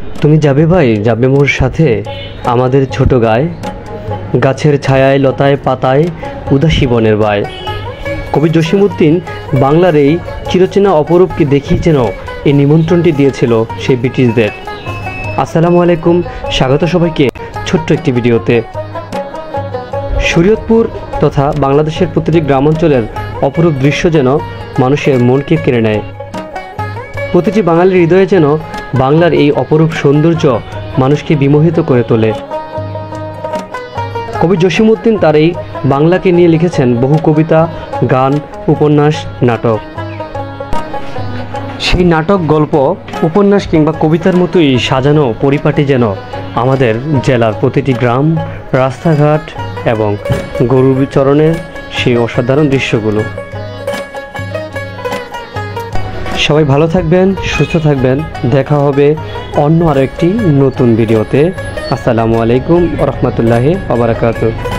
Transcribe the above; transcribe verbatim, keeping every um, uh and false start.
তুমি যাবে ভাই, যাবে মোর সাথে আমাদের ছোট গায়ে, গাছের ছায়ায় লতায় পাতায় উদাসী বনের বায়। কবি জসিমউদ্দিন বাংলার এই চিরচেনা অপরূপকে দেখিয়ে যেন এই নিমন্ত্রণটি দিয়েছিল সেই ব্রিটিশদের। আসসালামু আলাইকুম, স্বাগত সবাইকে ছোট্ট একটি ভিডিওতে। শরীয়তপুর তথা বাংলাদেশের প্রতিটি গ্রামাঞ্চলের অপরূপ দৃশ্য যেন মানুষের মনকে কেড়ে নেয়। প্রতিটি বাঙালির হৃদয়ে যেন বাংলার এই অপরূপ সৌন্দর্য মানুষকে বিমোহিত করে তোলে। কবি জসিমউদ্দিন তার এই বাংলাকে নিয়ে লিখেছেন বহু কবিতা, গান, উপন্যাস, নাটক। সেই নাটক, গল্প, উপন্যাস কিংবা কবিতার মতোই সাজানো পরিপাটি যেন আমাদের জেলার প্রতিটি গ্রাম, রাস্তাঘাট এবং গরু বিচরণের সেই অসাধারণ দৃশ্যগুলো। সবাই ভালো থাকবেন, সুস্থ থাকবেন। দেখা হবে অন্য আরো একটি নতুন ভিডিওতে। আসসালামু আলাইকুম ওয়া রাহমাতুল্লাহি ওয়া বারাকাতুহু।